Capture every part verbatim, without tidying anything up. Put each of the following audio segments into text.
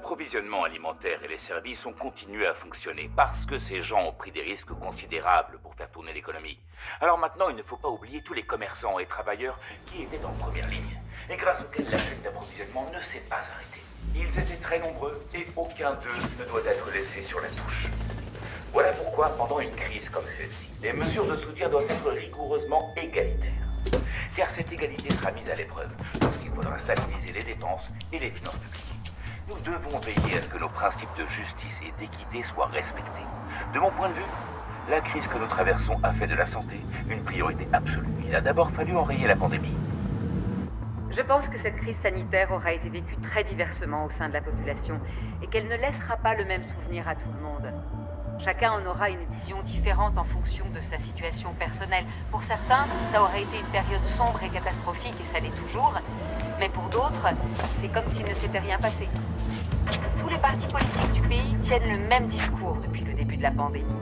L'approvisionnement alimentaire et les services ont continué à fonctionner parce que ces gens ont pris des risques considérables pour faire tourner l'économie. Alors maintenant, il ne faut pas oublier tous les commerçants et travailleurs qui étaient en première ligne et grâce auxquels la chaîne d'approvisionnement ne s'est pas arrêtée. Ils étaient très nombreux et aucun d'eux ne doit être laissé sur la touche. Voilà pourquoi, pendant une crise comme celle-ci, les mesures de soutien doivent être rigoureusement égalitaires. Car cette égalité sera mise à l'épreuve lorsqu'il faudra stabiliser les dépenses et les finances publiques. Nous devons veiller à ce que nos principes de justice et d'équité soient respectés. De mon point de vue, la crise que nous traversons a fait de la santé une priorité absolue. Il a d'abord fallu enrayer la pandémie. Je pense que cette crise sanitaire aura été vécue très diversement au sein de la population et qu'elle ne laissera pas le même souvenir à tout le monde. Chacun en aura une vision différente en fonction de sa situation personnelle. Pour certains, ça aurait été une période sombre et catastrophique et ça l'est toujours. Mais pour d'autres, c'est comme s'il ne s'était rien passé. Tous les partis politiques du pays tiennent le même discours depuis le début de la pandémie.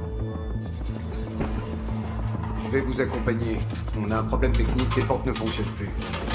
Je vais vous accompagner. On a un problème technique, les portes ne fonctionnent plus.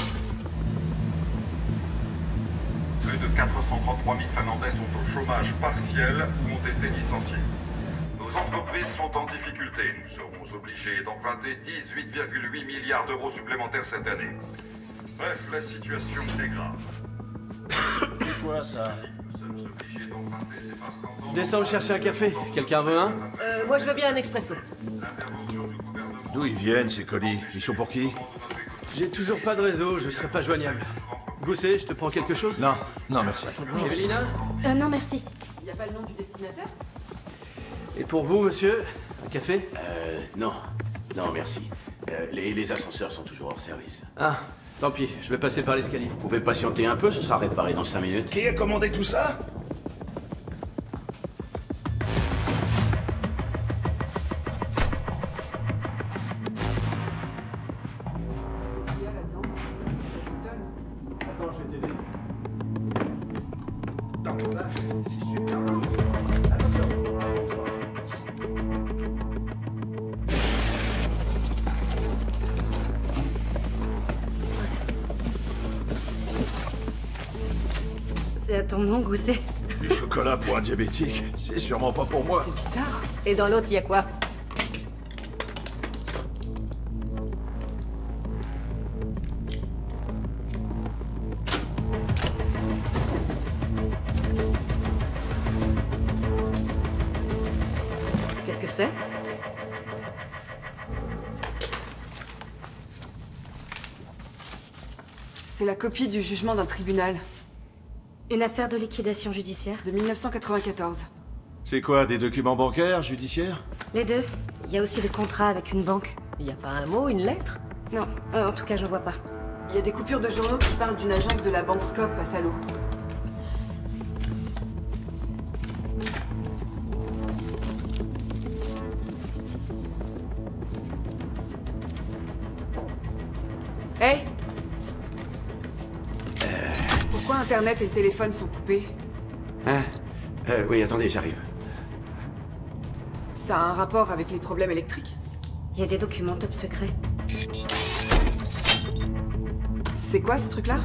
Plus de quatre cent trente-trois mille Finlandais sont au chômage partiel ou ont été licenciés. Nos entreprises sont en difficulté. Nous serons obligés d'emprunter dix-huit virgule huit milliards d'euros supplémentaires cette année. Bref, la situation est grave. C'est quoi ça? Nous sommes obligés d'emprunter ces passants. Descends me chercher un café. Quelqu'un veut un? Euh, moi je veux bien un expresso. L'intervention du gouvernement. D'où ils viennent, ces colis? Ils sont pour qui? J'ai toujours pas de réseau, je serai pas joignable. Gousset, je te prends quelque chose? Non, non merci. Evelina? Euh, non, merci. Y a pas le nom du destinataire? Et pour vous, monsieur? Un café? Euh, non. Non, merci. Euh, les, les ascenseurs sont toujours hors service. Ah, tant pis, je vais passer par l'escalier. Vous pouvez patienter un peu, ce sera réparé dans cinq minutes. Qui a commandé tout ça? Qu'est-ce qu'il y a là-dedans? C'est pas Attends, je vais t'aider. Dans mon âge, c'est super lourd. Attention. C'est à ton nom, Gousset. Du chocolat pour un diabétique, c'est sûrement pas pour moi. C'est bizarre. Et dans l'autre, y a quoi? Qu'est-ce que c'est? C'est la copie du jugement d'un tribunal Une affaire de liquidation judiciaire. de mille neuf cent quatre-vingt-quatorze. C'est quoi, des documents bancaires, judiciaires? Les deux. Il y a aussi le contrat avec une banque. Y a pas un mot, une lettre? Non, euh, en tout cas, j'en vois pas. Il y a des coupures de journaux qui parlent d'une agence de la banque Scope à Salo. Hey! Pourquoi Internet et le téléphone sont coupés? Hein? Euh, oui, attendez, j'arrive. Ça a un rapport avec les problèmes électriques? Il y a des documents top secrets. C'est quoi ce truc-là?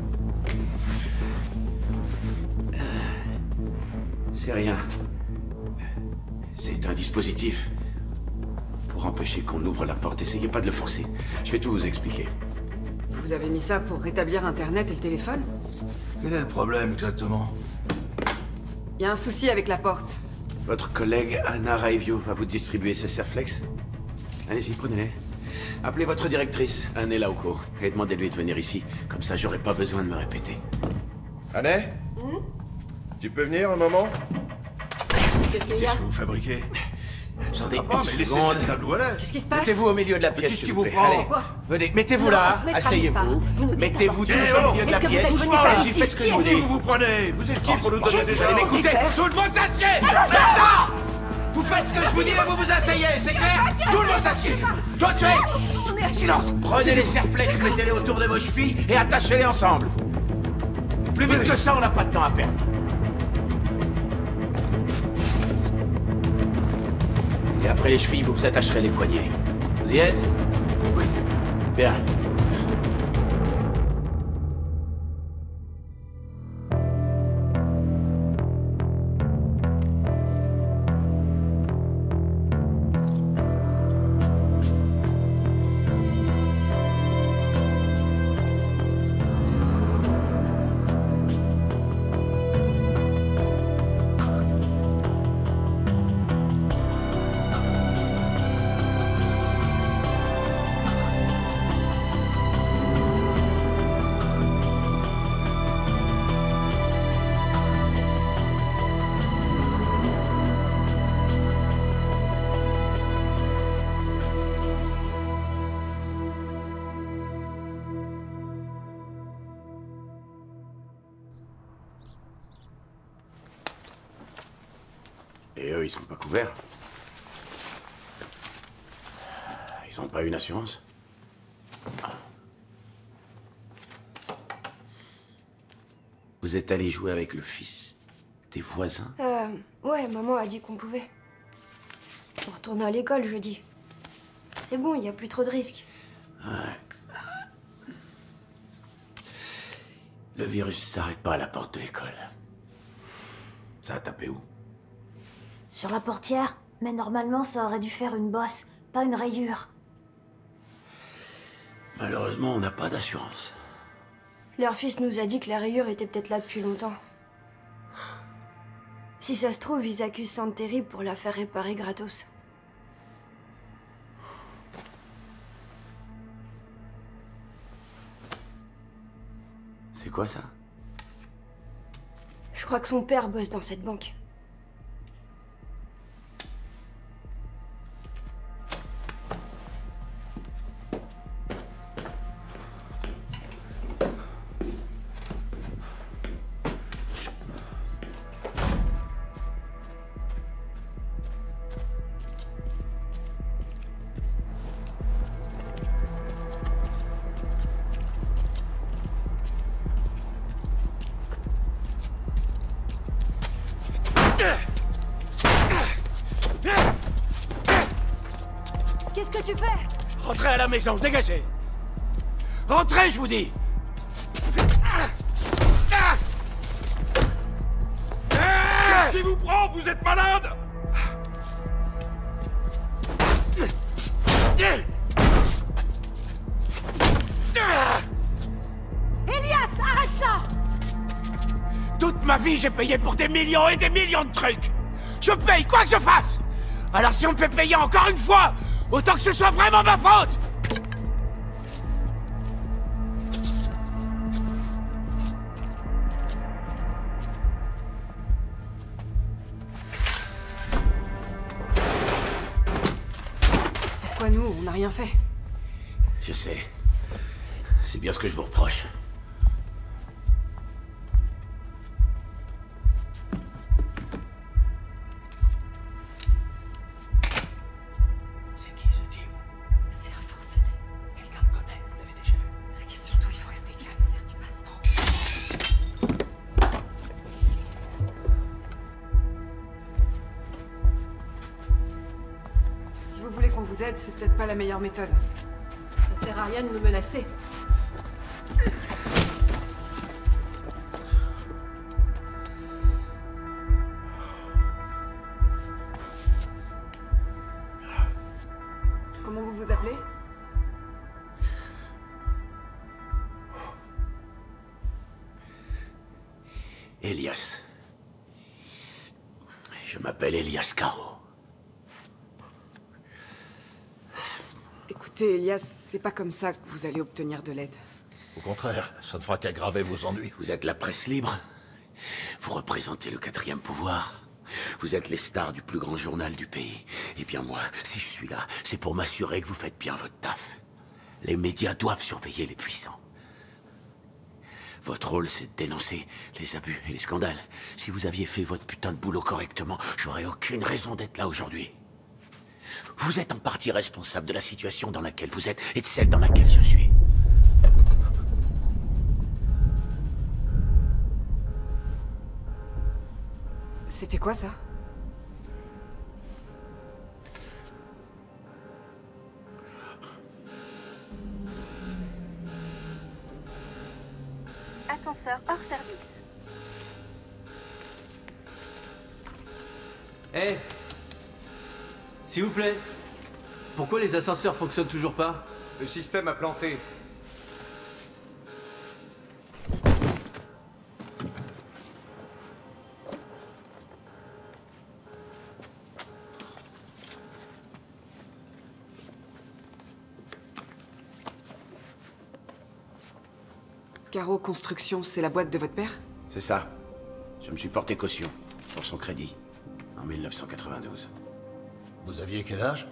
C'est rien. C'est un dispositif pour empêcher qu'on ouvre la porte. Essayez pas de le forcer. Je vais tout vous expliquer. Vous avez mis ça pour rétablir Internet et le téléphone? Quel est le problème exactement? Il y a un souci avec la porte. Votre collègue Anna Raivio va vous distribuer ses Serflex. Allez-y, prenez-les. Appelez votre directrice, Anne Lauco, et demandez-lui de venir ici. Comme ça, j'aurai pas besoin de me répéter. Anne? Tu peux venir un moment? Qu'est-ce qu'il y a? Qu'est-ce que vous fabriquez? Attendez, Ah, une mais laissez seconde. cette table là. Qu'est-ce qui se passe? Mettez-vous au milieu de la pièce, qu'est-ce s'il qui vous vous plaît. prend? Allez, Quoi? venez, mettez-vous Non, là, on se mettra asseyez-vous. pas. Vous nous dites Mettez-vous pas. tous au milieu de la Est-ce que vous pièce. êtes venu par Allez-y, ici? faites ce que Qui je vous êtes-vous? dis. Vous vous prenez? Vous êtes qui pour nous donner Qu'est-ce des que ordres? vous Écoutez, faire? tout le monde s'assied. Maintenant, vous faites ce que je vous dis et vous vous asseyez, c'est clair? Tout le monde s'assied. Toi, tu es... Silence. Prenez les Serflex, mettez-les autour de vos chevilles et attachez-les ensemble. Plus vite que ça, on n'a pas de temps à perdre. Et après les chevilles, vous vous attacherez les poignets. Vous y êtes? Oui. Bien. Et eux, ils sont pas couverts. Ils ont pas une assurance? Vous êtes allé jouer avec le fils des voisins? Euh... Ouais, maman a dit qu'on pouvait. On retourne à l'école jeudi. C'est bon, il n'y a plus trop de risques. Ouais. Le virus s'arrête pas à la porte de l'école. Ça a tapé où? Sur la portière, mais normalement ça aurait dû faire une bosse, pas une rayure. Malheureusement, on n'a pas d'assurance. Leur fils nous a dit que la rayure était peut-être là depuis longtemps. Si ça se trouve, ils accusent Santeri pour la faire réparer gratos. C'est quoi ça? Je crois que son père bosse dans cette banque. Qu'est-ce que tu fais? Rentrez à la maison, dégagez! Rentrez, je vous dis! Qu'est-ce qui vous prend? Vous êtes malade? Elias, arrête ça! Toute ma vie, j'ai payé pour des millions et des millions de trucs! Je paye quoi que je fasse! Alors si on me fait payer encore une fois, autant que ce soit vraiment ma faute! Pourquoi nous? On n'a rien fait. Je sais. C'est bien ce que je vous reproche. C'est qui ce type? C'est un forcené. Quelqu'un le connaît, vous l'avez déjà vu. Et surtout, il faut rester calme, faire du mal. Non. Si vous voulez qu'on vous aide, c'est peut-être pas la meilleure méthode. Ça sert à rien de nous menacer. Comment vous vous appelez? Elias. Je m'appelle Elias Caro. Écoutez, Elias, c'est pas comme ça que vous allez obtenir de l'aide. Au contraire, ça ne fera qu'aggraver vos ennuis. Vous êtes la presse libre. Vous représentez le quatrième pouvoir. Vous êtes les stars du plus grand journal du pays. Et bien moi, si je suis là, c'est pour m'assurer que vous faites bien votre taf. Les médias doivent surveiller les puissants. Votre rôle, c'est de dénoncer les abus et les scandales. Si vous aviez fait votre putain de boulot correctement, j'aurais aucune raison d'être là aujourd'hui. Vous êtes en partie responsable de la situation dans laquelle vous êtes et de celle dans laquelle je suis. C'était quoi ça? Ascenseur hors service. Eh, s'il vous plaît, pourquoi les ascenseurs fonctionnent toujours pas? Le système a planté. Caro Construction, c'est la boîte de votre père? C'est ça. Je me suis porté caution pour son crédit en mille neuf cent quatre-vingt-douze. Vous aviez quel âge?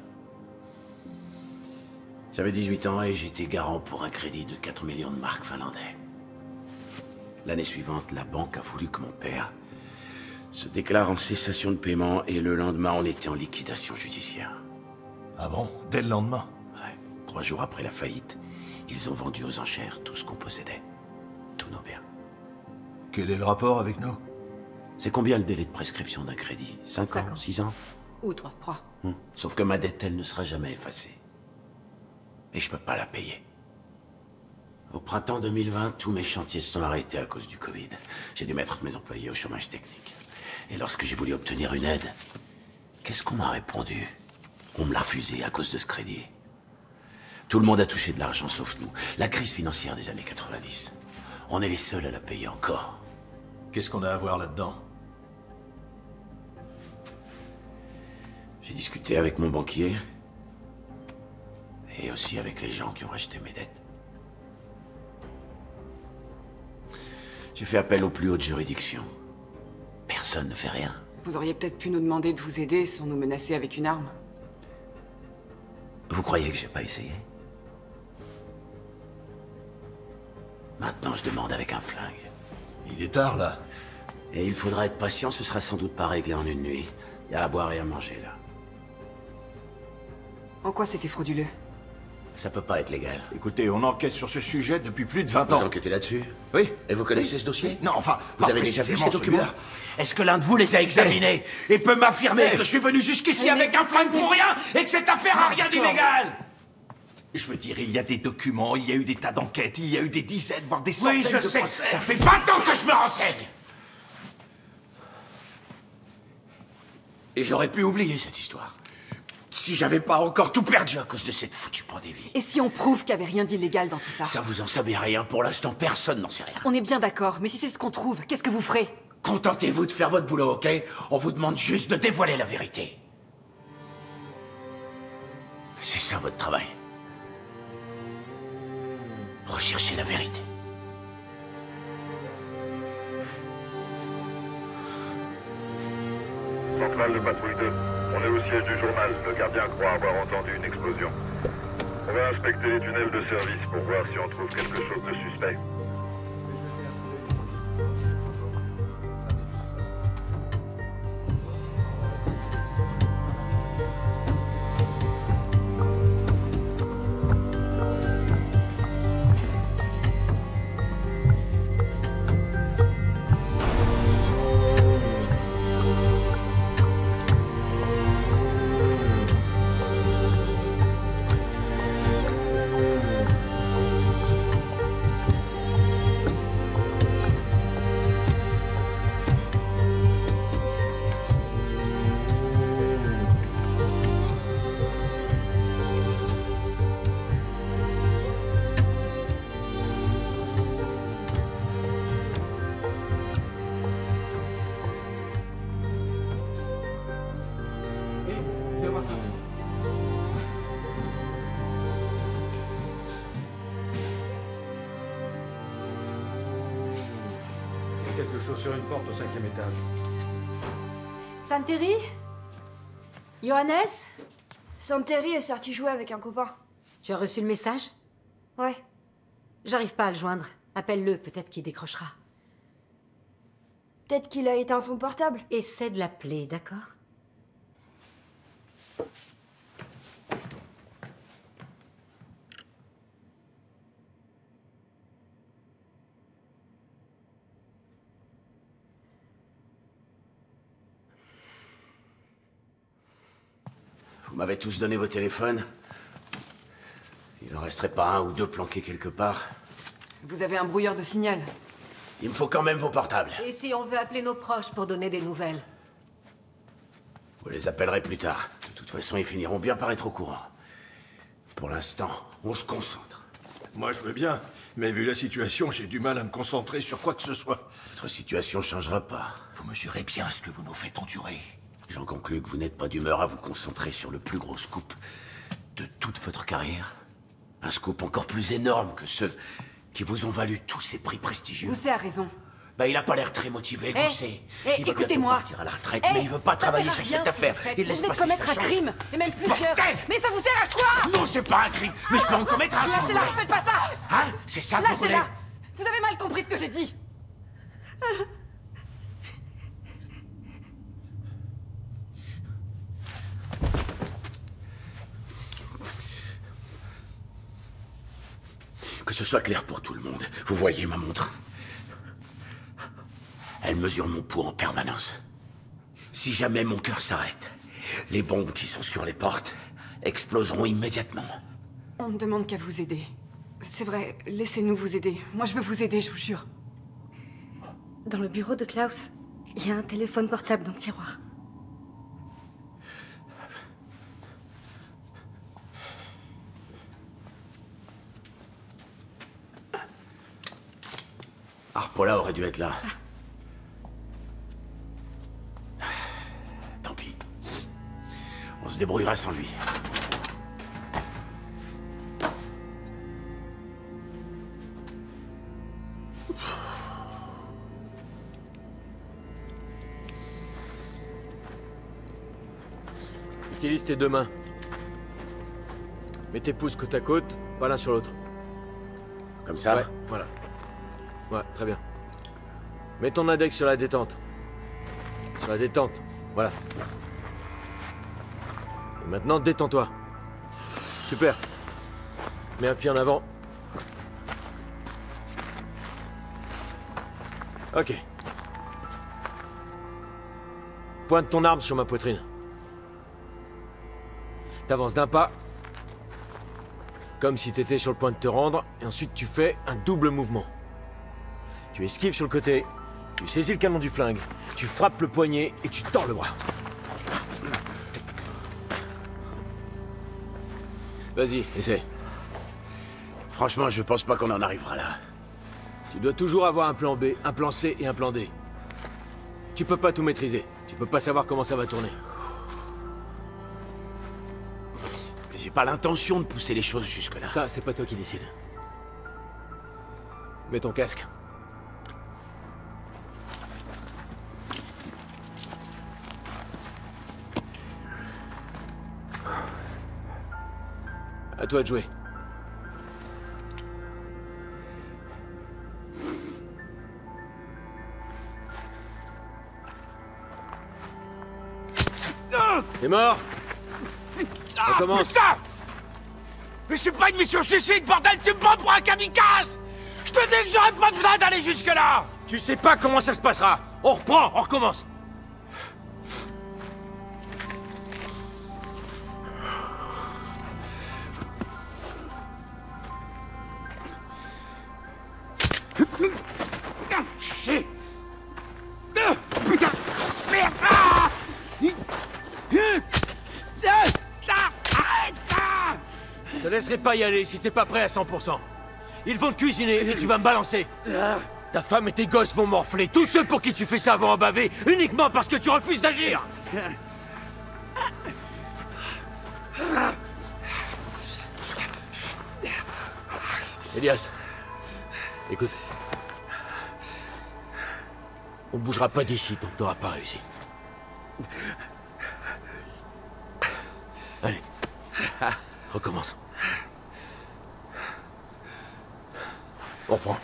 J'avais dix-huit ans et j'étais garant pour un crédit de quatre millions de marks finlandais. L'année suivante, la banque a voulu que mon père se déclare en cessation de paiement et le lendemain, on était en liquidation judiciaire. Ah bon? Dès le lendemain? Ouais. Trois jours après la faillite, ils ont vendu aux enchères tout ce qu'on possédait. Tous nos biens. Quel est le rapport avec nous? C'est combien le délai de prescription d'un crédit? Cinq ans? Six ans? Ou trois, trois. Hum. Sauf que ma dette, elle ne sera jamais effacée. Et je peux pas la payer. Au printemps deux mille vingt, tous mes chantiers se sont arrêtés à cause du Covid. J'ai dû mettre mes employés au chômage technique. Et lorsque j'ai voulu obtenir une aide, qu'est-ce qu'on m'a répondu? On me l'a refusé à cause de ce crédit. Tout le monde a touché de l'argent sauf nous. La crise financière des années quatre-vingt-dix. On est les seuls à la payer encore. Qu'est-ce qu'on a à voir là-dedans? J'ai discuté avec mon banquier. Et aussi avec les gens qui ont racheté mes dettes. J'ai fait appel aux plus hautes juridictions. Personne ne fait rien. Vous auriez peut-être pu nous demander de vous aider sans nous menacer avec une arme. Vous croyez que j'ai pas essayé? Maintenant, je demande avec un flingue. Il est tard, là. Et il faudra être patient, ce sera sans doute pas réglé en une nuit. Il y a à boire et à manger, là. En quoi c'était frauduleux? Ça peut pas être légal. Écoutez, on enquête sur ce sujet depuis plus de vingt ans. Vous enquêtez là-dessus? Oui. Et vous connaissez oui. ce dossier? Non, enfin... Vous avez déjà vu ces documents? Est-ce que l'un de vous les a examinés et peut m'affirmer que je suis venu jusqu'ici avec un flingue pour rien et que cette affaire a rien d'illégal? Je veux dire, il y a des documents, il y a eu des tas d'enquêtes, il y a eu des dizaines, voire des centaines de procès. Oui, je sais, ça fait vingt ans que je me renseigne. Et j'aurais pu oublier cette histoire. Si j'avais pas encore tout perdu à cause de cette foutue pandémie. Et si on prouve qu'il n'y avait rien d'illégal dans tout ça? Ça, vous en savez rien. Pour l'instant, personne n'en sait rien. On est bien d'accord, mais si c'est ce qu'on trouve, qu'est-ce que vous ferez? Contentez-vous de faire votre boulot, ok? On vous demande juste de dévoiler la vérité. C'est ça votre travail. Recherchez la vérité. Centrale de patrouille deux. On est au siège du journal. Le gardien croit avoir entendu une explosion. On va inspecter les tunnels de service pour voir si on trouve quelque chose de suspect. Quelque chose sur une porte au cinquième étage. Santeri? Johannes? Santeri est sorti jouer avec un copain. Tu as reçu le message? Ouais. J'arrive pas à le joindre. Appelle-le, peut-être qu'il décrochera. Peut-être qu'il a éteint son portable. Essaie de l'appeler, d'accord? Vous m'avez tous donné vos téléphones. Il n'en resterait pas un ou deux planqués quelque part. Vous avez un brouilleur de signal. Il me faut quand même vos portables. Et si on veut appeler nos proches pour donner des nouvelles? Vous les appellerez plus tard. De toute façon, ils finiront bien par être au courant. Pour l'instant, on se concentre. Moi, je veux bien. Mais vu la situation, j'ai du mal à me concentrer sur quoi que ce soit. Votre situation ne changera pas. Vous mesurez bien ce que vous nous faites endurer. J'en conclus que vous n'êtes pas d'humeur à vous concentrer sur le plus gros scoop de toute votre carrière. Un scoop encore plus énorme que ceux qui vous ont valu tous ces prix prestigieux. Gousset a raison. Bah, il a pas l'air très motivé, hey, Gousset. Hey, il veut écoutez-moi. partir à la retraite, hey, mais il veut pas travailler sur cette affaire. Il laisse vous venez passer de commettre sa un chance. crime, et même plusieurs. Bordel. Mais ça vous sert à quoi? Non, c'est pas un crime, mais je peux en commettre un si vous Lâchez-la, voulez. faites pas ça. Hein? C'est ça que vous voulez? Lâchez-la. Vous avez mal compris ce que j'ai dit. Que ce soit clair pour tout le monde, vous voyez ma montre? Elle mesure mon pouls en permanence. Si jamais mon cœur s'arrête, les bombes qui sont sur les portes exploseront immédiatement. On ne demande qu'à vous aider. C'est vrai, laissez-nous vous aider. Moi, je veux vous aider, je vous jure. Dans le bureau de Klaus, il y a un téléphone portable dans le tiroir. Arpola aurait dû être là. Tant pis. On se débrouillera sans lui. Utilise tes deux mains. Mets tes pouces côte à côte, pas l'un sur l'autre. Comme ça? Ouais, voilà. Ouais, très bien. Mets ton index sur la détente. Sur la détente, voilà. Et maintenant, détends-toi. Super. Mets un pied en avant. Ok. Pointe ton arme sur ma poitrine. T'avances d'un pas. Comme si t'étais sur le point de te rendre, et ensuite tu fais un double mouvement. Tu esquives sur le côté, tu saisis le canon du flingue, tu frappes le poignet et tu tords le bras. Vas-y, essaie. Franchement, je pense pas qu'on en arrivera là. Tu dois toujours avoir un plan B, un plan C et un plan D. Tu peux pas tout maîtriser. Tu peux pas savoir comment ça va tourner. J'ai pas l'intention de pousser les choses jusque-là. Ça, c'est pas toi qui décide. Mets ton casque. À toi de jouer. T'es mort? On commence. Putain! Mais c'est pas une mission suicide, bordel! Tu me prends pour un kamikaze! Je te dis que j'aurais pas besoin d'aller jusque-là! Tu sais pas comment ça se passera. On reprend, on recommence. Shit! Putain! Merde! Ah! Je te laisserai pas y aller si t'es pas prêt à cent pour cent. Ils vont te cuisiner et tu vas me balancer. Ta femme et tes gosses vont morfler. Tous ceux pour qui tu fais ça vont en baver, uniquement parce que tu refuses d'agir. Elias, écoute. On bougera pas d'ici tant que t'auras pas réussi. Allez. Recommence. On reprend.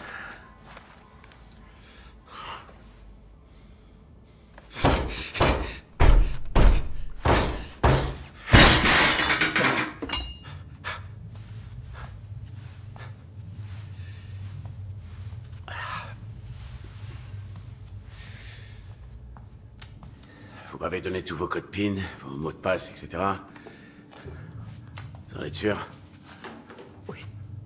Vous m'avez donné tous vos codes PIN, vos mots de passe, et cetera. Vous en êtes sûr? Oui.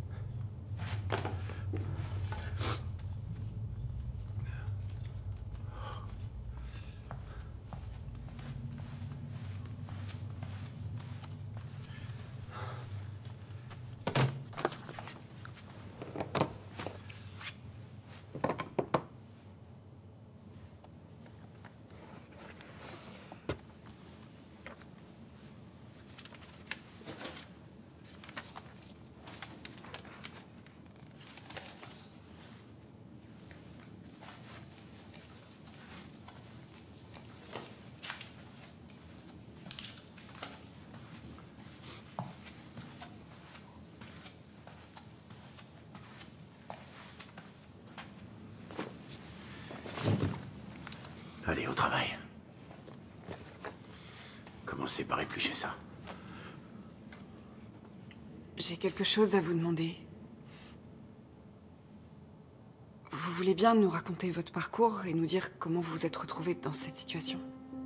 Allez, au travail. Commencez par éplucher ça. J'ai quelque chose à vous demander. Vous voulez bien nous raconter votre parcours et nous dire comment vous vous êtes retrouvé dans cette situation?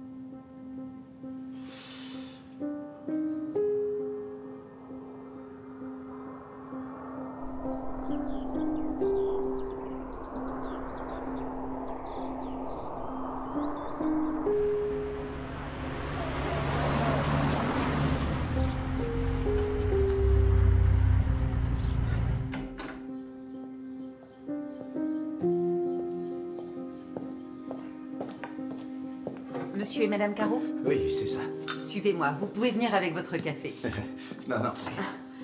Monsieur et Madame Caro? Oui, c'est ça. Suivez-moi, vous pouvez venir avec votre café. Non, non, c'est...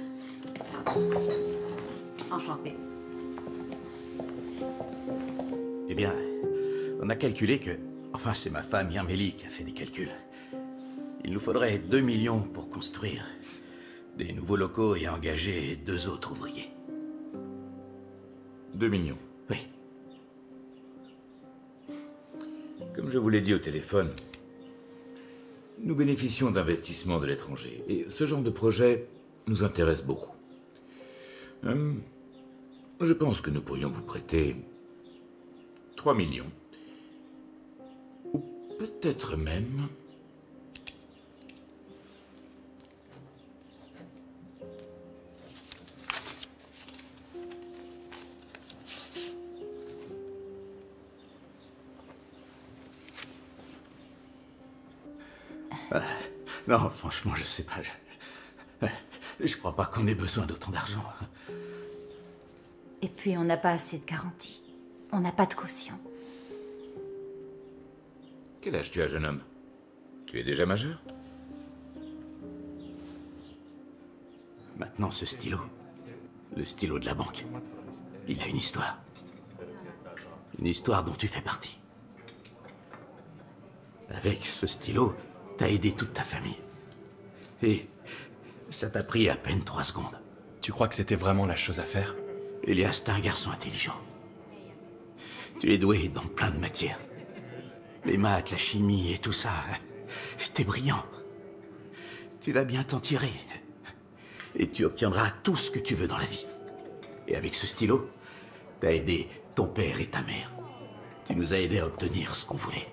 Enchanté. Eh bien, on a calculé que... Enfin, c'est ma femme, Yermélie, qui a fait des calculs. Il nous faudrait deux millions pour construire des nouveaux locaux et engager deux autres ouvriers. Deux millions. Oui. Comme je vous l'ai dit au téléphone, nous bénéficions d'investissements de l'étranger. Et ce genre de projet nous intéresse beaucoup. Hum, je pense que nous pourrions vous prêter trois millions. Ou peut-être même... Euh, non, franchement, je sais pas. Je, je crois pas qu'on ait besoin d'autant d'argent. Et puis, on n'a pas assez de garantie. On n'a pas de caution. Quel âge tu as, jeune homme? Tu es déjà majeur? Maintenant, ce stylo, le stylo de la banque, il a une histoire. Une histoire dont tu fais partie. Avec ce stylo, t'as aidé toute ta famille. Et ça t'a pris à peine trois secondes. Tu crois que c'était vraiment la chose à faire? Elias, t'es un garçon intelligent. Tu es doué dans plein de matières. Les maths, la chimie et tout ça. T'es brillant. Tu vas bien t'en tirer. Et tu obtiendras tout ce que tu veux dans la vie. Et avec ce stylo, t'as aidé ton père et ta mère. Tu nous as aidés à obtenir ce qu'on voulait.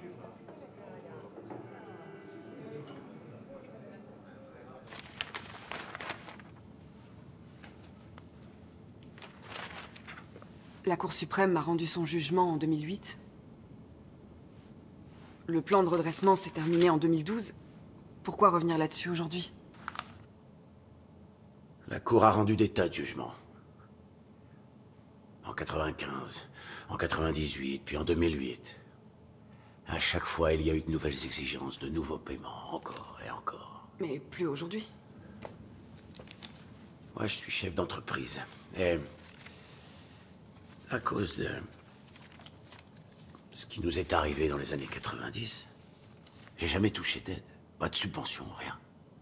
La Cour suprême a rendu son jugement en deux mille huit. Le plan de redressement s'est terminé en deux mille douze. Pourquoi revenir là-dessus aujourd'hui? La Cour a rendu des tas de jugements. En quatre-vingt-quinze, en quatre-vingt-dix-huit, puis en deux mille huit. À chaque fois, il y a eu de nouvelles exigences, de nouveaux paiements, encore et encore. Mais plus aujourd'hui. Moi, je suis chef d'entreprise. Et... à cause de ce qui nous est arrivé dans les années quatre-vingt-dix, j'ai jamais touché d'aide, pas de subvention, rien.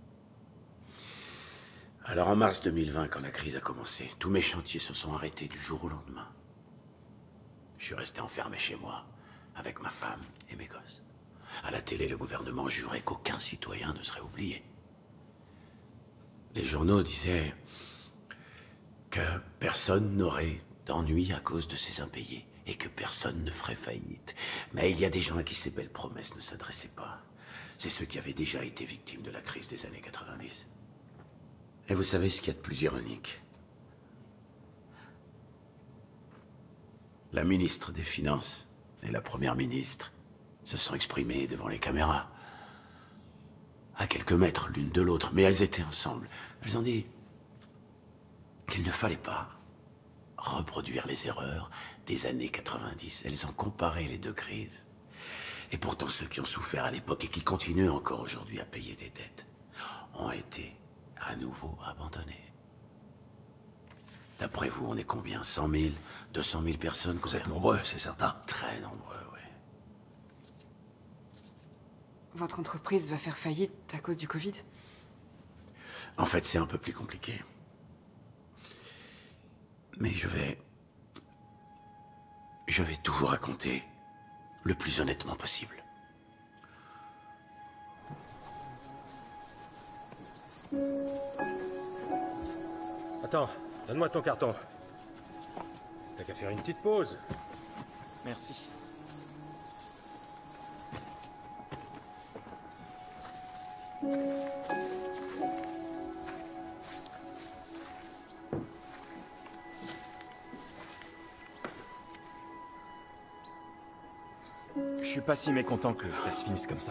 Alors en mars deux mille vingt, quand la crise a commencé, tous mes chantiers se sont arrêtés du jour au lendemain. Je suis resté enfermé chez moi, avec ma femme et mes gosses. À la télé, le gouvernement jurait qu'aucun citoyen ne serait oublié. Les journaux disaient que personne n'aurait d'ennui à cause de ces impayés, et que personne ne ferait faillite. Mais il y a des gens à qui ces belles promesses ne s'adressaient pas. C'est ceux qui avaient déjà été victimes de la crise des années quatre-vingt-dix. Et vous savez ce qu'il y a de plus ironique? La ministre des Finances et la première ministre se sont exprimées devant les caméras, à quelques mètres l'une de l'autre, mais elles étaient ensemble. Elles ont dit qu'il ne fallait pas reproduire les erreurs des années quatre-vingt-dix. Elles ont comparé les deux crises. Et pourtant, ceux qui ont souffert à l'époque et qui continuent encore aujourd'hui à payer des dettes ont été à nouveau abandonnés. D'après vous, on est combien? cent mille? deux cent mille personnes? Vous êtes nombreux, c'est certain. Très nombreux, oui. Votre entreprise va faire faillite à cause du Covid? En fait, c'est un peu plus compliqué. Mais je vais... Je vais tout vous raconter le plus honnêtement possible. Attends, donne-moi ton carton. T'as qu'à faire une petite pause. Merci. Je suis pas si mécontent que ça se finisse comme ça.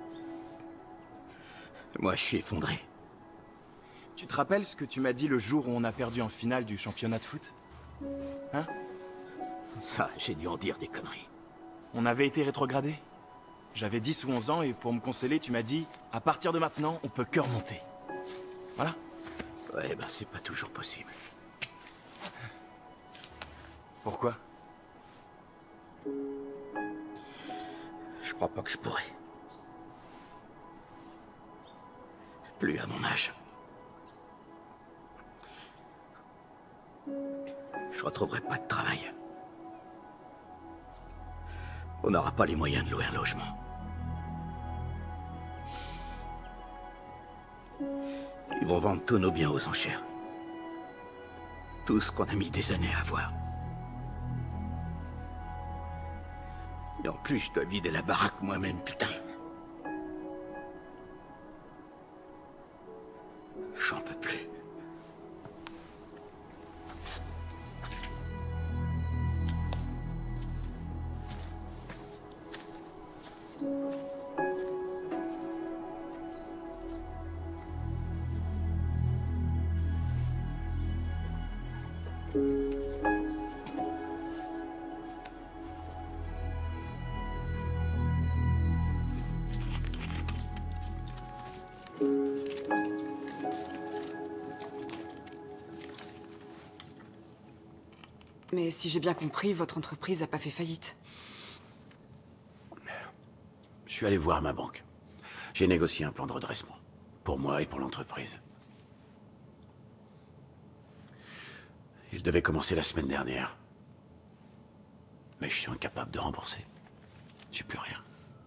Moi, je suis effondré. Tu te rappelles ce que tu m'as dit le jour où on a perdu en finale du championnat de foot? Hein? Ça, j'ai dû en dire des conneries. On avait été rétrogradé. J'avais dix ou onze ans et pour me consoler, tu m'as dit « À partir de maintenant, on peut que remonter. » Voilà. Ouais, ben c'est pas toujours possible. Pourquoi? Je crois pas que je pourrais. Plus à mon âge. Je retrouverai pas de travail. On n'aura pas les moyens de louer un logement. Ils vont vendre tous nos biens aux enchères. Tout ce qu'on a mis des années à avoir. Et en plus, je dois vider la baraque moi-même, putain. J'en peux plus. Mais si j'ai bien compris, votre entreprise n'a pas fait faillite. Je suis allé voir ma banque. J'ai négocié un plan de redressement. Pour moi et pour l'entreprise. Il devait commencer la semaine dernière. Mais je suis incapable de rembourser. J'ai plus rien.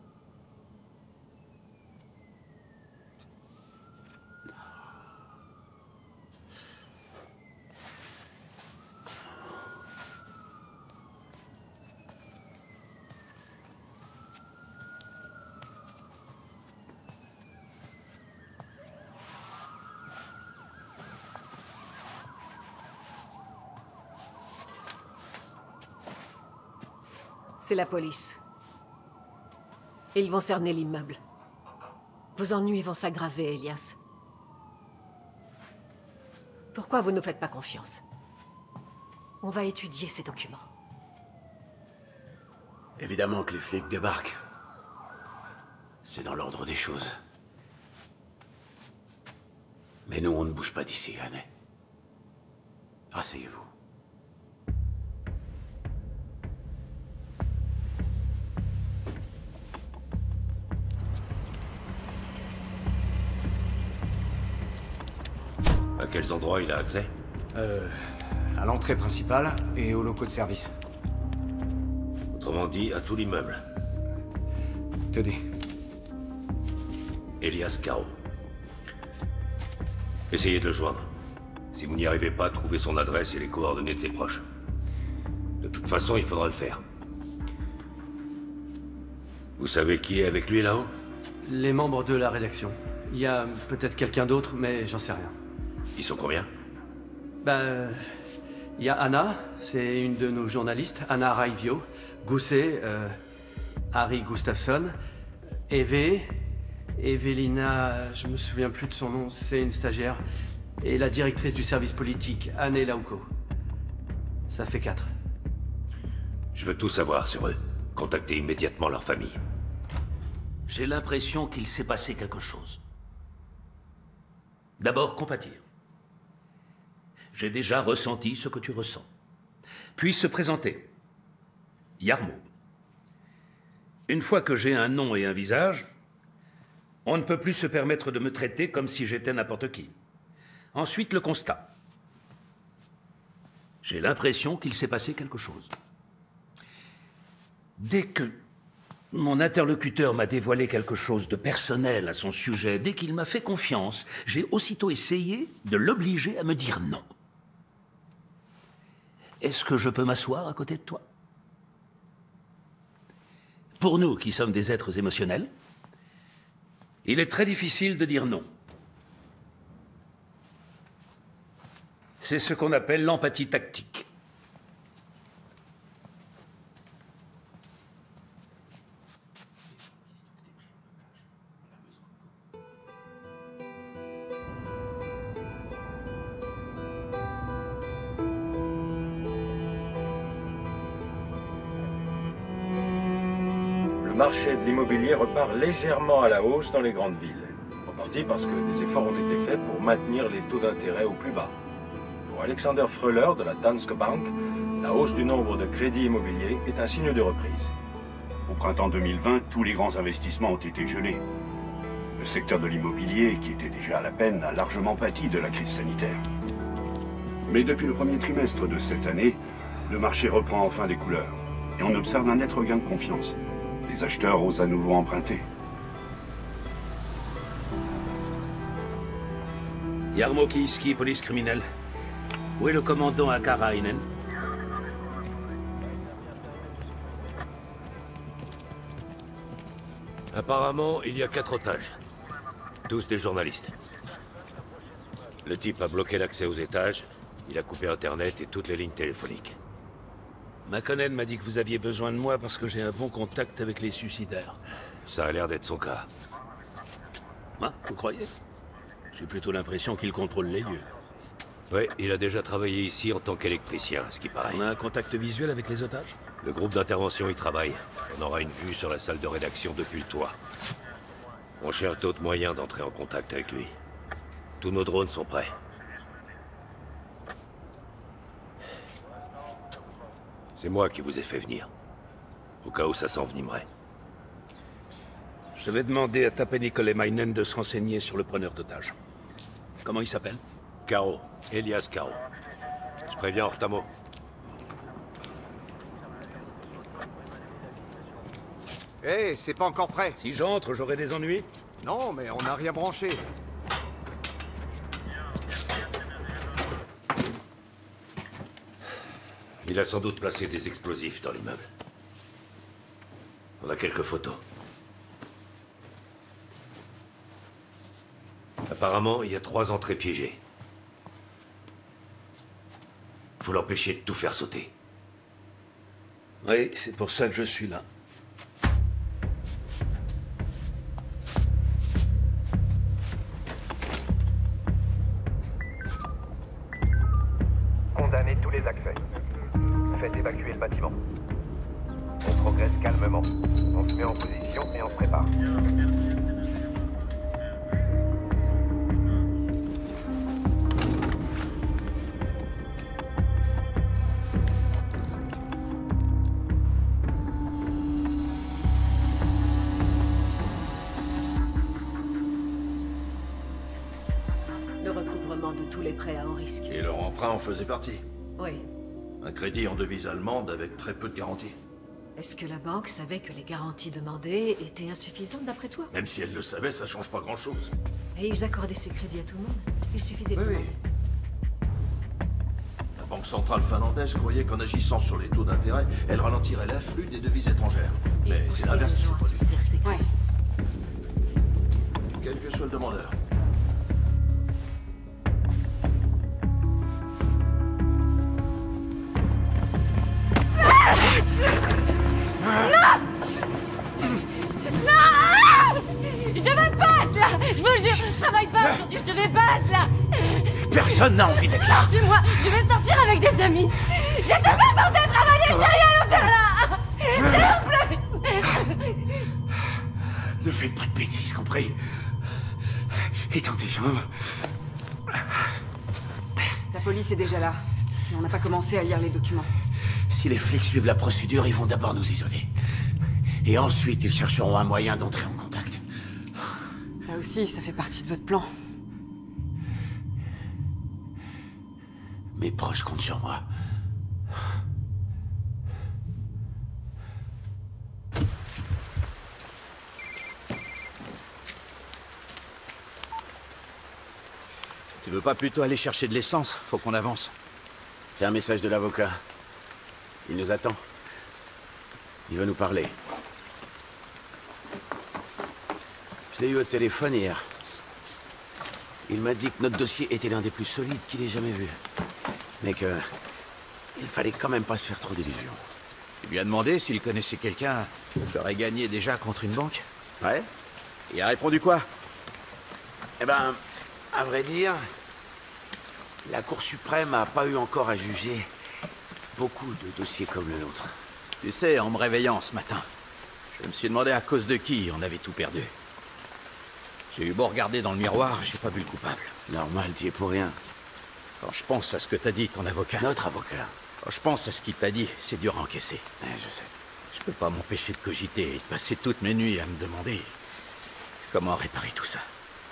C'est la police. Ils vont cerner l'immeuble. Vos ennuis vont s'aggraver, Elias. Pourquoi vous ne nous faites pas confiance? On va étudier ces documents. Évidemment que les flics débarquent. C'est dans l'ordre des choses. Mais nous, on ne bouge pas d'ici, Anne. Asseyez-vous. À quels endroits il a accès? Euh... À l'entrée principale et aux locaux de service. Autrement dit, à tout l'immeuble. Tenez. Elias Caro. Essayez de le joindre. Si vous n'y arrivez pas, trouvez son adresse et les coordonnées de ses proches. De toute façon, il faudra le faire. Vous savez qui est avec lui là-haut? Les membres de la rédaction. Il y a peut-être quelqu'un d'autre, mais j'en sais rien. Ils sont combien? Ben... Il y a Anna, c'est une de nos journalistes, Anna Raivio, Gousset, euh, Harry Gustafsson, Eve, Evelina, je me souviens plus de son nom, c'est une stagiaire, et la directrice du service politique, Anne Lauco. Ça fait quatre. Je veux tout savoir sur eux. Contactez immédiatement leur famille. J'ai l'impression qu'il s'est passé quelque chose. D'abord, compatir. J'ai déjà ressenti ce que tu ressens. Puis se présenter. Yarmo. Une fois que j'ai un nom et un visage, on ne peut plus se permettre de me traiter comme si j'étais n'importe qui. Ensuite, le constat. J'ai l'impression qu'il s'est passé quelque chose. Dès que mon interlocuteur m'a dévoilé quelque chose de personnel à son sujet, dès qu'il m'a fait confiance, j'ai aussitôt essayé de l'obliger à me dire non. Est-ce que je peux m'asseoir à côté de toi? Pour nous qui sommes des êtres émotionnels, il est très difficile de dire non. C'est ce qu'on appelle l'empathie tactique. Le marché de l'immobilier repart légèrement à la hausse dans les grandes villes. En partie parce que des efforts ont été faits pour maintenir les taux d'intérêt au plus bas. Pour Alexander Fröhler de la Danske Bank, la hausse du nombre de crédits immobiliers est un signe de reprise. Au printemps deux mille vingt, tous les grands investissements ont été gelés. Le secteur de l'immobilier, qui était déjà à la peine, a largement pâti de la crise sanitaire. Mais depuis le premier trimestre de cette année, le marché reprend enfin des couleurs. Et on observe un net regain de confiance. Les acheteurs osent à nouveau emprunter. Jarmo Kiiski, police criminelle. Où est le commandant Akarainen? Apparemment, il y a quatre otages. Tous des journalistes. Le type a bloqué l'accès aux étages, il a coupé Internet et toutes les lignes téléphoniques. Makonnen m'a dit que vous aviez besoin de moi parce que j'ai un bon contact avec les suicidaires. Ça a l'air d'être son cas. Ah, vous croyez? J'ai plutôt l'impression qu'il contrôle les lieux. Oui, il a déjà travaillé ici en tant qu'électricien, ce qui paraît. On a un contact visuel avec les otages? Le groupe d'intervention y travaille. On aura une vue sur la salle de rédaction depuis le toit. On cherche d'autres moyens d'entrer en contact avec lui. Tous nos drones sont prêts. C'est moi qui vous ai fait venir. Au cas où ça s'envenimerait. Je vais demander à Tapeni-Kolemainen de se renseigner sur le preneur d'otages. Comment il s'appelle? Caro. Elias Caro. Je préviens Ortamo. Hé, hey, c'est pas encore prêt. Si j'entre, j'aurai des ennuis? Non, mais on n'a rien branché. Il a sans doute placé des explosifs dans l'immeuble. On a quelques photos. Apparemment, il y a trois entrées piégées. Faut l'empêcher de tout faire sauter. Oui, c'est pour ça que je suis là. Condamnez tous les accès. Faites évacuer le bâtiment. On progresse calmement. On se met en position et on se prépare. Le recouvrement de tous les prêts à haut risque. Et leur emprunt en faisait partie. Oui. Un crédit en devise allemande avec très peu de garanties. Est-ce que la banque savait que les garanties demandées étaient insuffisantes d'après toi? Même si elle le savait, ça change pas grand-chose. Et ils accordaient ces crédits à tout le monde? Il suffisait de Oui, oui. La Banque centrale finlandaise croyait qu'en agissant sur les taux d'intérêt, elle ralentirait l'afflux des devises étrangères. Mais c'est l'inverse qui s'est produit. Ouais. Quel que soit le demandeur. Non! Non! Je devais pas être là! Je vous jure, je travaille pas aujourd'hui, je devais pas être là! Personne n'a envie d'être là! Lâchez-moi, je vais sortir avec des amis! J'étais pas censée travailler, j'ai rien à faire là! S'il vous plaît! Ne faites pas de bêtises, compris? Étendez tes jambes. La police est déjà là. Mais on n'a pas commencé à lire les documents. Si les flics suivent la procédure, ils vont d'abord nous isoler. Et ensuite, ils chercheront un moyen d'entrer en contact. Ça aussi, ça fait partie de votre plan. Mes proches comptent sur moi. Tu veux pas plutôt aller chercher de l'essence? Faut qu'on avance. C'est un message de l'avocat. Il nous attend. Il veut nous parler. Je l'ai eu au téléphone hier. Il m'a dit que notre dossier était l'un des plus solides qu'il ait jamais vu. Mais que... il fallait quand même pas se faire trop d'illusions. Il lui a demandé s'il connaissait quelqu'un qui aurait gagné déjà contre une banque. Ouais? Il a répondu quoi? Eh ben, à vrai dire, la Cour suprême a pas eu encore à juger beaucoup de dossiers comme le nôtre. Tu sais, en me réveillant ce matin, je me suis demandé à cause de qui on avait tout perdu. J'ai eu beau regarder dans le miroir, j'ai pas vu le coupable. Normal, t'y es pour rien. Quand je pense à ce que t'as dit, ton avocat... Notre avocat. Quand je pense à ce qu'il t'a dit, c'est dur à encaisser. Ouais, je sais. Je peux pas m'empêcher de cogiter et de passer toutes mes nuits à me demander comment réparer tout ça.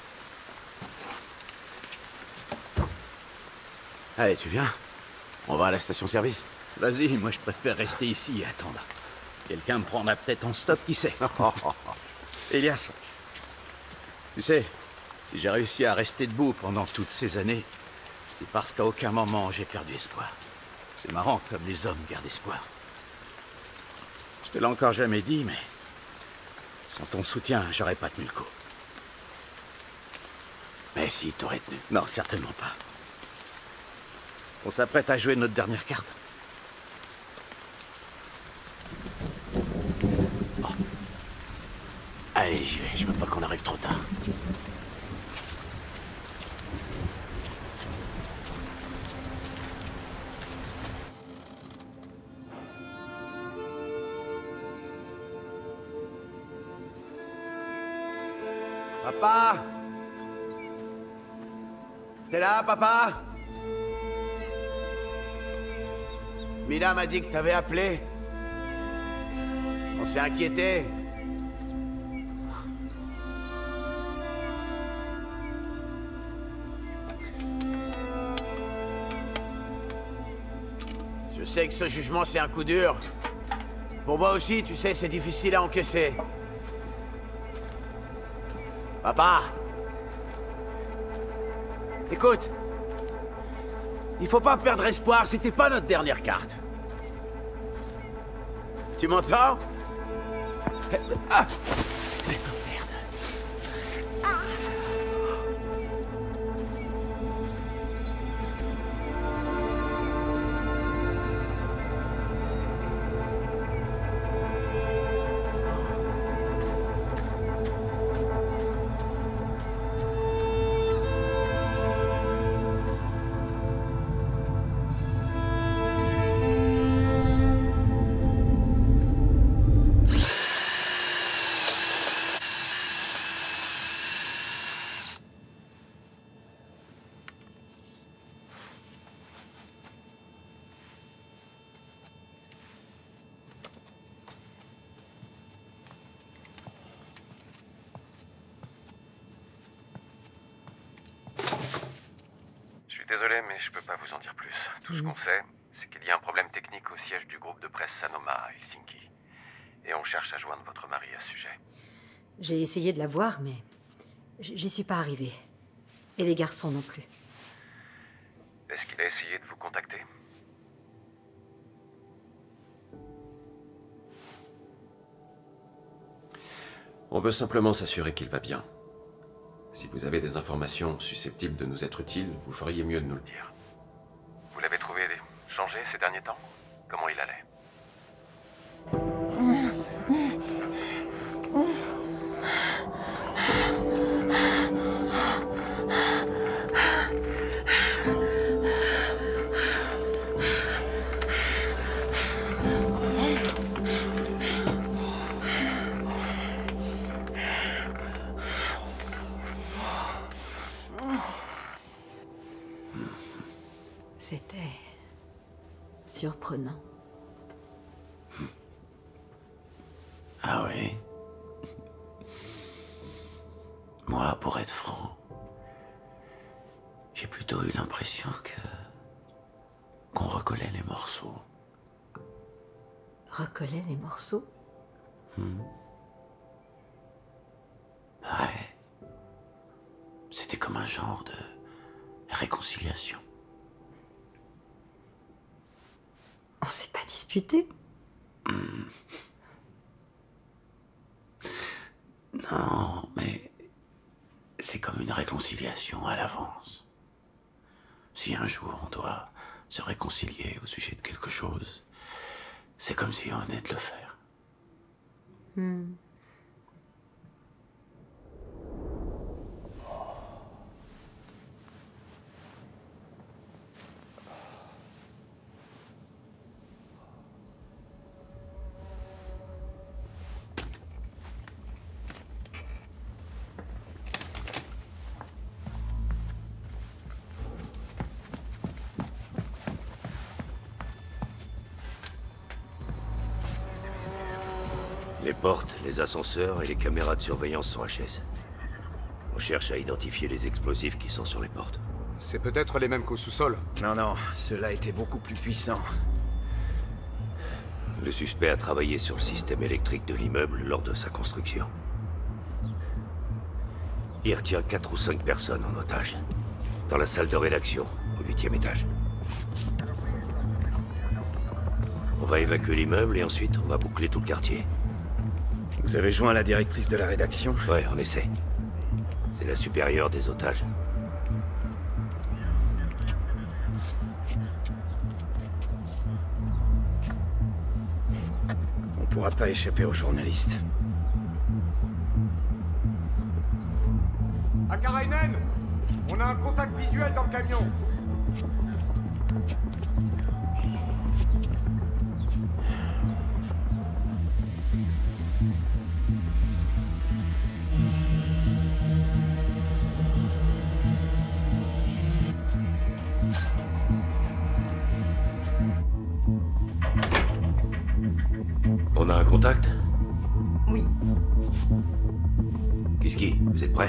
Allez, tu viens? On va à la station-service. Vas-y, moi je préfère rester ici et attendre. Quelqu'un me prendra peut-être en stop, qui sait. Elias, tu sais, si j'ai réussi à rester debout pendant toutes ces années, c'est parce qu'à aucun moment j'ai perdu espoir. C'est marrant comme les hommes gardent espoir. Je te l'ai encore jamais dit, mais sans ton soutien, j'aurais pas tenu le coup. Mais si, t'aurais tenu. Non, certainement pas. On s'apprête à jouer notre dernière carte. Oh. Allez, j'y vais. Je veux pas qu'on arrive trop tard. Papa? T'es là, papa? Mila m'a dit que t'avais appelé. On s'est inquiété. Je sais que ce jugement, c'est un coup dur. Pour moi aussi, tu sais, c'est difficile à encaisser. Papa! Écoute, il faut pas perdre espoir, c'était pas notre dernière carte. Tu m'entends? Ah! Désolé, mais je peux pas vous en dire plus. Tout ce qu'on sait, c'est qu'il y a un problème technique au siège du groupe de presse Sanoma à Helsinki. Et on cherche à joindre votre mari à ce sujet. J'ai essayé de la voir, mais j'y suis pas arrivée. Et les garçons non plus. Est-ce qu'il a essayé de vous contacter? On veut simplement s'assurer qu'il va bien. Si vous avez des informations susceptibles de nous être utiles, vous feriez mieux de nous le dire. Vous l'avez trouvé changé ces derniers temps? Comment il allait? C'était surprenant. Ah oui? Moi, pour être franc, j'ai plutôt eu l'impression que... qu'on recollait les morceaux. Recollait les morceaux? Hmm. Ouais. C'était comme un genre de réconciliation. On s'est pas disputé? Hmm. Non, mais c'est comme une réconciliation à l'avance. Si un jour on doit se réconcilier au sujet de quelque chose, c'est comme si on venait de le faire. Hmm. Les portes, les ascenseurs et les caméras de surveillance sont H S. On cherche à identifier les explosifs qui sont sur les portes. C'est peut-être les mêmes qu'au sous-sol. Non, non, ceux-là étaient beaucoup plus puissants. Le suspect a travaillé sur le système électrique de l'immeuble lors de sa construction. Il retient quatre ou cinq personnes en otage. Dans la salle de rédaction, au huitième étage. On va évacuer l'immeuble et ensuite on va boucler tout le quartier. Vous avez joint la directrice de la rédaction? Ouais, on essaie. C'est la supérieure des otages. On pourra pas échapper aux journalistes. Akarainen, on a un contact visuel dans le camion. On a un contact? Oui. Kiski, vous êtes prêts?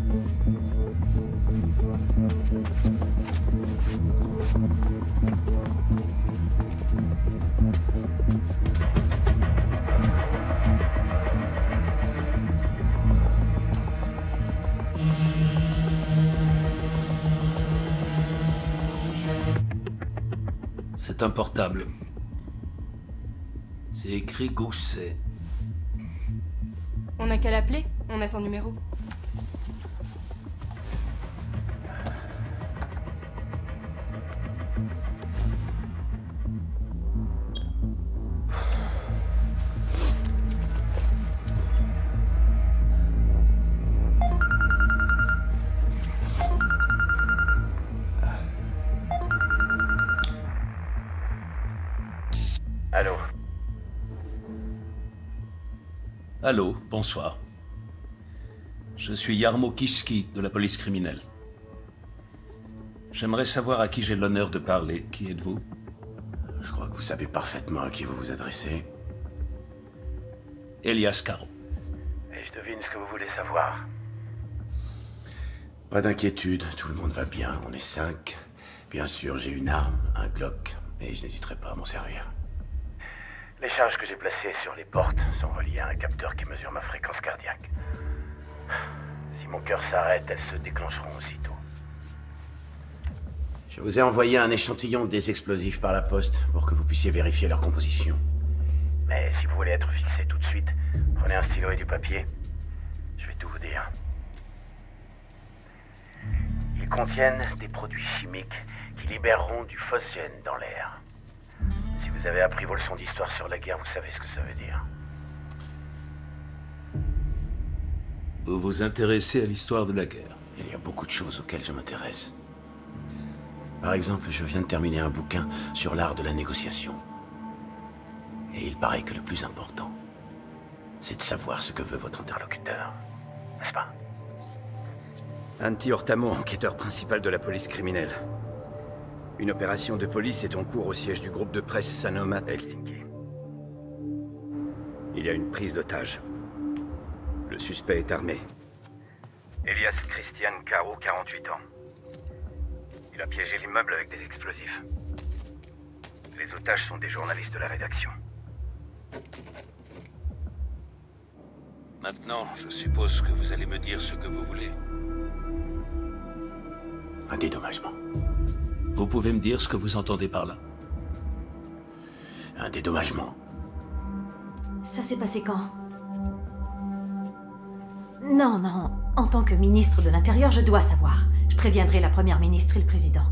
C'est un portable. C'est écrit Gousset. On n'a qu'à l'appeler, on a son numéro. Allô? Allô, bonsoir. Je suis Jarmo Kiski de la police criminelle. J'aimerais savoir à qui j'ai l'honneur de parler. Qui êtes-vous? Je crois que vous savez parfaitement à qui vous vous adressez. Elias Caro. Et je devine ce que vous voulez savoir. Pas d'inquiétude, tout le monde va bien, on est cinq. Bien sûr, j'ai une arme, un Glock, et je n'hésiterai pas à m'en servir. Les charges que j'ai placées sur les portes sont reliées à un capteur qui mesure ma fréquence cardiaque. Si mon cœur s'arrête, elles se déclencheront aussitôt. Je vous ai envoyé un échantillon des explosifs par la poste pour que vous puissiez vérifier leur composition. Mais si vous voulez être fixé tout de suite, prenez un stylo et du papier. Je vais tout vous dire. Ils contiennent des produits chimiques qui libéreront du phosgène dans l'air. Si vous avez appris vos leçons d'histoire sur la guerre, vous savez ce que ça veut dire. Vous vous intéressez à l'histoire de la guerre? Il y a beaucoup de choses auxquelles je m'intéresse. Par exemple, je viens de terminer un bouquin sur l'art de la négociation. Et il paraît que le plus important, c'est de savoir ce que veut votre interlocuteur. N'est-ce pas? Antti Ortamo, enquêteur principal de la police criminelle. Une opération de police est en cours au siège du groupe de presse Sanomat à Helsinki. Il y a une prise d'otage. Le suspect est armé. Elias Christian Caro, quarante-huit ans. Il a piégé l'immeuble avec des explosifs. Les otages sont des journalistes de la rédaction. Maintenant, je suppose que vous allez me dire ce que vous voulez. Un dédommagement. Vous pouvez me dire ce que vous entendez par là? Un dédommagement. Ça s'est passé quand? Non, non. En tant que ministre de l'Intérieur, je dois savoir. Je préviendrai la première ministre et le président.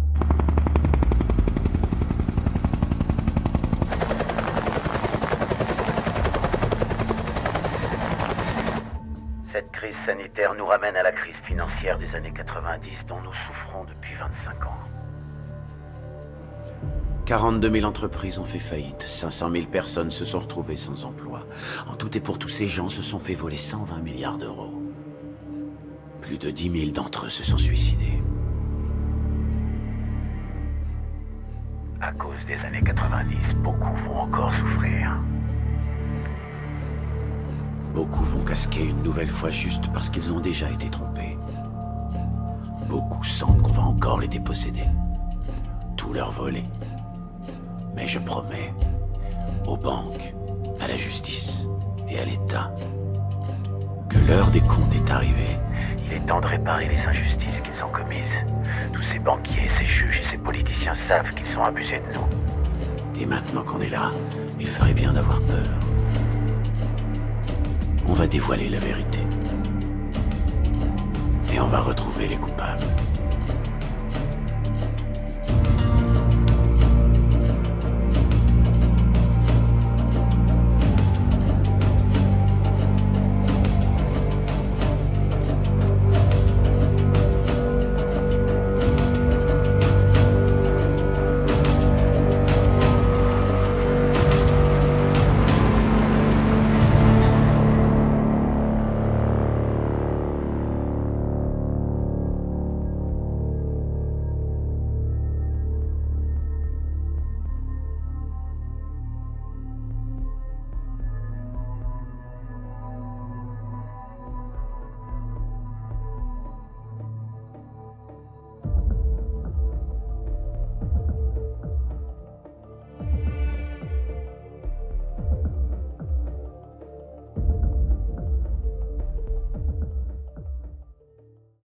Cette crise sanitaire nous ramène à la crise financière des années quatre-vingt-dix dont nous souffrons depuis vingt-cinq ans. quarante-deux mille entreprises ont fait faillite, cinq cent mille personnes se sont retrouvées sans emploi. En tout et pour tous, ces gens se sont fait voler cent vingt milliards d'euros. Plus de dix mille d'entre eux se sont suicidés. À cause des années quatre-vingt-dix, beaucoup vont encore souffrir. Beaucoup vont casquer une nouvelle fois juste parce qu'ils ont déjà été trompés. Beaucoup sentent qu'on va encore les déposséder. Tout leur voler. Mais je promets, aux banques, à la justice et à l'État, que l'heure des comptes est arrivée. Il est temps de réparer les injustices qu'ils ont commises. Tous ces banquiers, ces juges et ces politiciens savent qu'ils sont abusés de nous. Et maintenant qu'on est là, il ferait bien d'avoir peur. On va dévoiler la vérité. Et on va retrouver les coupables.